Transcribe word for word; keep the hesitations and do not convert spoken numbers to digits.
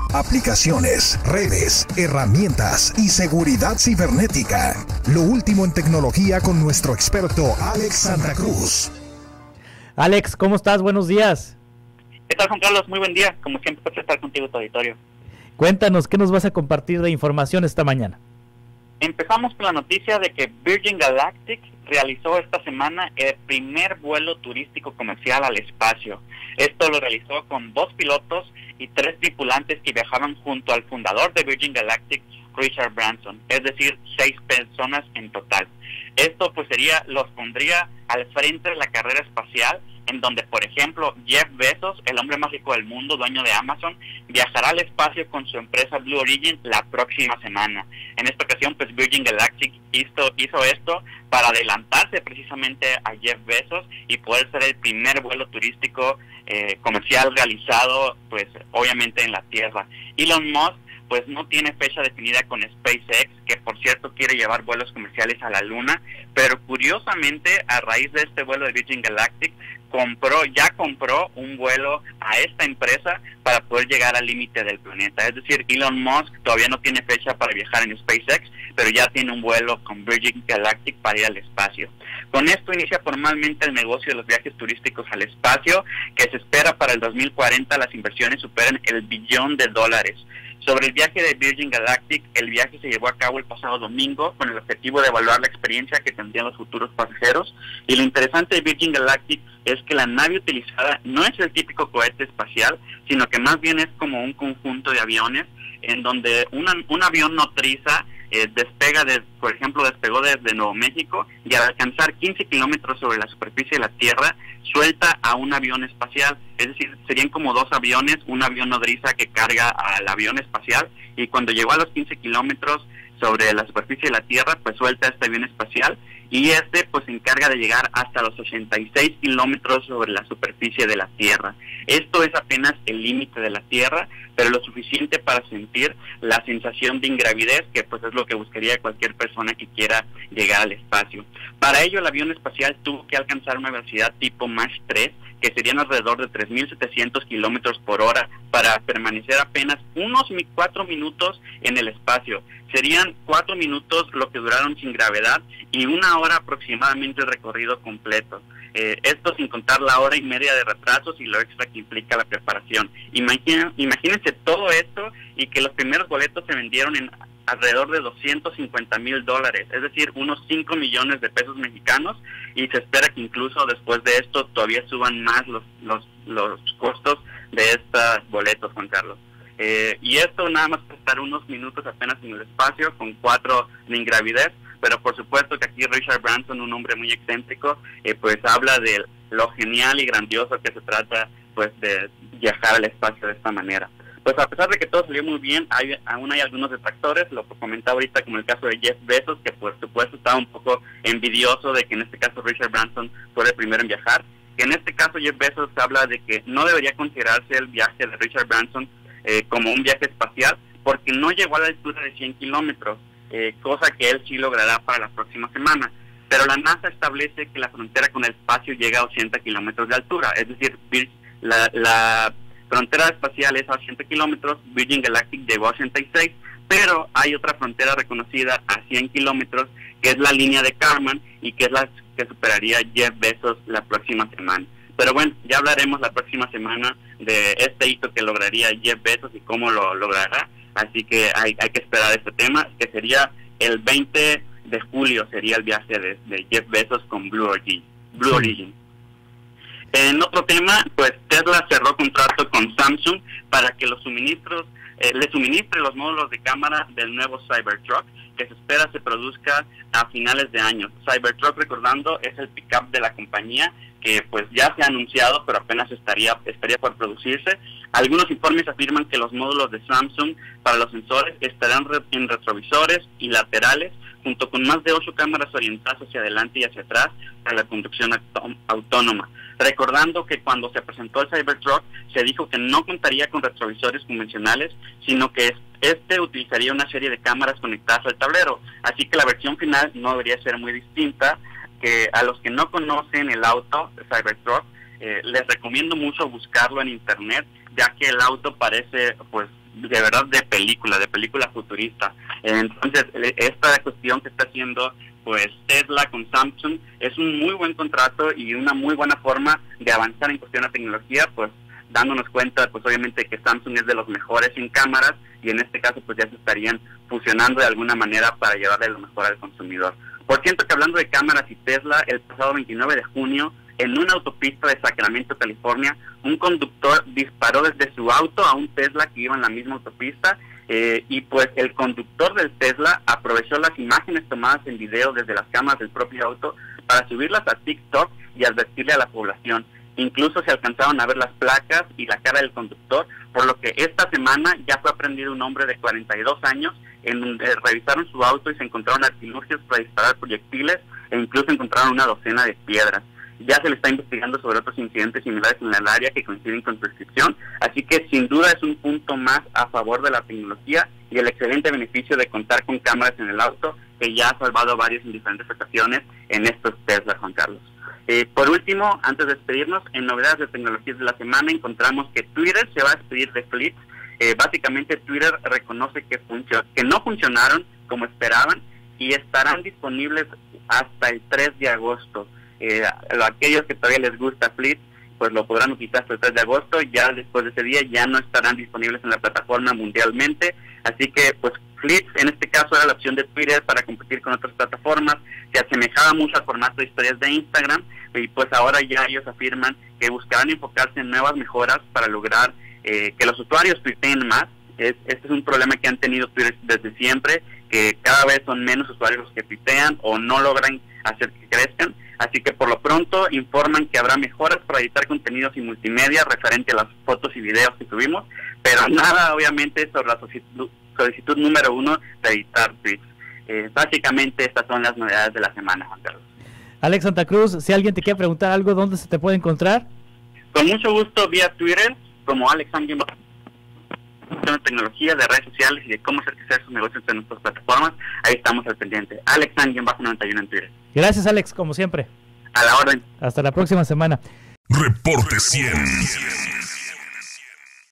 Aplicaciones, redes, herramientas y seguridad cibernética. Lo último en tecnología con nuestro experto Alex Santa Cruz. Alex, ¿cómo estás? Buenos días. ¿Qué tal, Juan Carlos? Muy buen día. Como siempre, placer estar contigo, tu auditorio. Cuéntanos, ¿qué nos vas a compartir de información esta mañana? Empezamos con la noticia de que Virgin Galactic realizó esta semana el primer vuelo turístico comercial al espacio. Esto lo realizó con dos pilotos y tres tripulantes que viajaban junto al fundador de Virgin Galactic, Richard Branson, es decir, seis personas en total. Esto pues sería, los pondría al frente de la carrera espacial, en donde, por ejemplo, Jeff Bezos, el hombre más rico del mundo, dueño de Amazon, viajará al espacio con su empresa Blue Origin la próxima semana. En esta ocasión, pues Virgin Galactic hizo, hizo esto para adelantarse precisamente a Jeff Bezos y poder ser el primer vuelo turístico eh, comercial realizado, pues obviamente en la Tierra. Elon Musk pues no tiene fecha definida con SpaceX, que por cierto quiere llevar vuelos comerciales a la Luna, pero curiosamente a raíz de este vuelo de Virgin Galactic compró, ya compró un vuelo a esta empresa para poder llegar al límite del planeta. Es decir, Elon Musk todavía no tiene fecha para viajar en SpaceX, pero ya tiene un vuelo con Virgin Galactic para ir al espacio. Con esto inicia formalmente el negocio de los viajes turísticos al espacio, que se espera para el dos mil cuarenta las inversiones superen el billón de dólares. Sobre el viaje de Virgin Galactic, el viaje se llevó a cabo el pasado domingo con el objetivo de evaluar la experiencia que tendrían los futuros pasajeros. Y lo interesante de Virgin Galactic es que la nave utilizada no es el típico cohete espacial, sino que más bien es como un conjunto de aviones en donde una, un avión nodriza eh, despega, de, por ejemplo, despegó desde Nuevo México y al alcanzar quince kilómetros sobre la superficie de la Tierra, suelta a un avión espacial. Es decir, serían como dos aviones, un avión nodriza que carga al avión espacial, y cuando llegó a los quince kilómetros sobre la superficie de la Tierra, pues suelta este avión espacial, y este pues se encarga de llegar hasta los ochenta y seis kilómetros sobre la superficie de la Tierra. Esto es apenas el límite de la Tierra, pero lo suficiente para sentir la sensación de ingravidez, que pues es lo que buscaría cualquier persona que quiera llegar al espacio. Para ello, el avión espacial tuvo que alcanzar una velocidad tipo Mach tres, que serían alrededor de tres mil setecientos kilómetros por hora, para permanecer apenas unos cuatro minutos en el espacio. Serían cuatro minutos lo que duraron sin gravedad y una hora aproximadamente el recorrido completo. Eh, esto sin contar la hora y media de retrasos y lo extra que implica la preparación. Imaginen, imagínense todo esto, y que los primeros boletos se vendieron en alrededor de doscientos cincuenta mil dólares, es decir, unos cinco millones de pesos mexicanos, y se espera que incluso después de esto todavía suban más los los, los costos de estos boletos, Juan Carlos. Eh, y esto nada más para estar unos minutos apenas en el espacio, con cuatro de ingravidez, pero por supuesto que aquí Richard Branson, un hombre muy excéntrico, eh, pues habla de lo genial y grandioso que se trata pues de viajar al espacio de esta manera. Pues a pesar de que todo salió muy bien, hay, aún hay algunos detractores, lo comentaba ahorita como el caso de Jeff Bezos, que por supuesto estaba un poco envidioso de que en este caso Richard Branson fuera el primero en viajar. Que en este caso Jeff Bezos habla de que no debería considerarse el viaje de Richard Branson eh, como un viaje espacial, porque no llegó a la altura de cien kilómetros, eh, cosa que él sí logrará para la próxima semana. Pero la NASA establece que la frontera con el espacio llega a ochenta kilómetros de altura, es decir, la... la frontera espacial es a ochenta kilómetros, Virgin Galactic llegó a ochenta y seis, pero hay otra frontera reconocida a cien kilómetros, que es la línea de Kármán, y que es la que superaría Jeff Bezos la próxima semana. Pero bueno, ya hablaremos la próxima semana de este hito que lograría Jeff Bezos y cómo lo logrará, así que hay, hay que esperar este tema, que sería el veinte de julio, sería el viaje de, de Jeff Bezos con Blue Origin. Blue Origin. En otro tema, pues Tesla cerró contrato con Samsung para que los suministros, eh, le suministre los módulos de cámara del nuevo Cybertruck, que se espera se produzca a finales de año. Cybertruck, recordando, es el pick-up de la compañía, que pues ya se ha anunciado, pero apenas estaría estaría por producirse. Algunos informes afirman que los módulos de Samsung para los sensores estarán re en retrovisores y laterales, junto con más de ocho cámaras orientadas hacia adelante y hacia atrás para la conducción autónoma. Recordando que cuando se presentó el Cybertruck se dijo que no contaría con retrovisores convencionales, sino que este utilizaría una serie de cámaras conectadas al tablero. Así que la versión final no debería ser muy distinta. Que a los que no conocen el auto Cybertruck, eh, les recomiendo mucho buscarlo en internet, ya que el auto parece pues de verdad de película, de película futurista. Entonces, esta cuestión que está haciendo pues Tesla con Samsung es un muy buen contrato y una muy buena forma de avanzar en cuestión de tecnología, pues dándonos cuenta, pues obviamente que Samsung es de los mejores en cámaras y en este caso pues ya se estarían fusionando de alguna manera para llevarle lo mejor al consumidor. Por cierto que hablando de cámaras y Tesla, el pasado veintinueve de junio, en una autopista de Sacramento, California, un conductor disparó desde su auto a un Tesla que iba en la misma autopista eh, y pues el conductor del Tesla aprovechó las imágenes tomadas en video desde las cámaras del propio auto para subirlas a TikTok y advertirle a la población. Incluso se alcanzaron a ver las placas y la cara del conductor, por lo que esta semana ya fue aprendido un hombre de cuarenta y dos años, en donde revisaron su auto y se encontraron artilugios para disparar proyectiles e incluso encontraron una docena de piedras. Ya se le está investigando sobre otros incidentes similares en el área que coinciden con su descripción, así que sin duda es un punto más a favor de la tecnología y el excelente beneficio de contar con cámaras en el auto, que ya ha salvado a varios en diferentes ocasiones en estos Tesla, Juan Carlos. Eh, por último, antes de despedirnos, en novedades de tecnologías de la semana encontramos que Twitter se va a despedir de Fleets. Eh, básicamente Twitter reconoce que, que no funcionaron como esperaban y estarán disponibles hasta el tres de agosto. Eh, a aquellos que todavía les gusta Fleets, pues lo podrán utilizar hasta el tres de agosto, ya después de ese día ya no estarán disponibles en la plataforma mundialmente, así que pues Fleets en este caso era la opción de Twitter para competir con otras plataformas, se asemejaba mucho al formato de historias de Instagram, y pues ahora ya ellos afirman que buscarán enfocarse en nuevas mejoras para lograr eh, que los usuarios tuiteen más. Es, este es un problema que han tenido Twitter desde siempre, que cada vez son menos usuarios los que tuitean o no logran hacer que crezcan. Así que por lo pronto informan que habrá mejoras para editar contenidos y multimedia referente a las fotos y videos que subimos, pero nada obviamente sobre la solicitud, solicitud número uno de editar tweets. Eh, básicamente estas son las novedades de la semana, Juan Carlos. Alex Santa Cruz, si alguien te quiere preguntar algo, ¿dónde se te puede encontrar? Con mucho gusto vía Twitter, como Alex Angel, de tecnología, de redes sociales y de cómo hacer crecer sus negocios en nuestras plataformas. Ahí estamos al pendiente. Alex Angel bajo noventa y uno en Twitter. Gracias, Alex, como siempre. A la orden. Hasta la próxima semana. Reporte cien.